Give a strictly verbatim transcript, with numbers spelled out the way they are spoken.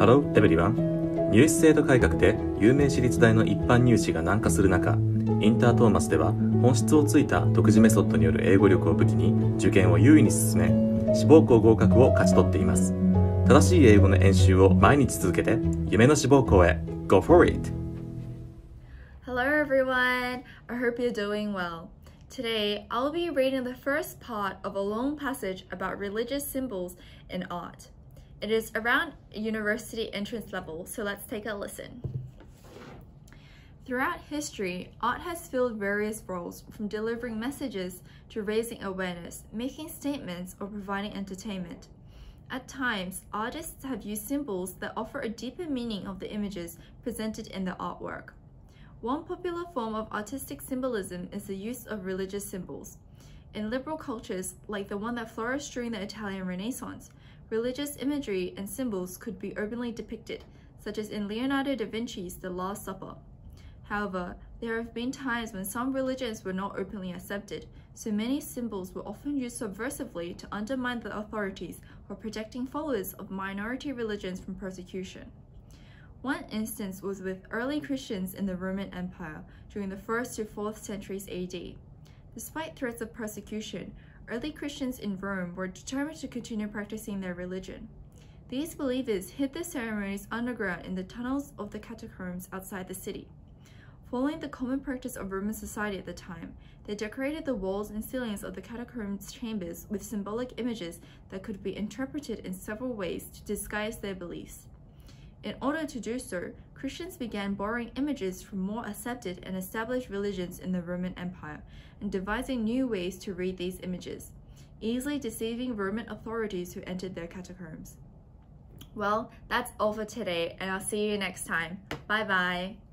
ハローエブリワン。入試制度改革で有名私立大の一般入試が難化する中、インタートーマスでは本質をついた独自メソッドによる英語力を武器に受験を優位に進め、志望校合格を勝ち取っています。正しい英語の演習を毎日続けて、夢の志望校へ Go for it! Hello everyone, I hope you're doing well. Today, I'll be reading the first part of a long passage about religious symbols in art. It is around university entrance level, so let's take a listen. Throughout history, art has filled various roles, from delivering messages to raising awareness, making statements, or providing entertainment. At times, artists have used symbols that offer a deeper meaning of the images presented in the artwork. One popular form of artistic symbolism is the use of religious symbols. In liberal cultures, like the one that flourished during the Italian Renaissance, religious imagery and symbols could be openly depicted, such as in Leonardo da Vinci's The Last Supper. However, there have been times when some religions were not openly accepted, so many symbols were often used subversively to undermine the authorities or protecting followers of minority religions from persecution. One instance was with early Christians in the Roman Empire during the first to fourth centuries A D. Despite threats of persecution, early Christians in Rome were determined to continue practicing their religion. These believers hid their ceremonies underground in the tunnels of the catacombs outside the city. Following the common practice of Roman society at the time, they decorated the walls and ceilings of the catacombs chambers with symbolic images that could be interpreted in several ways to disguise their beliefs. In order to do so, Christians began borrowing images from more accepted and established religions in the Roman Empire and devising new ways to read these images, easily deceiving Roman authorities who entered their catacombs. Well, that's all for today, and I'll see you next time. Bye bye!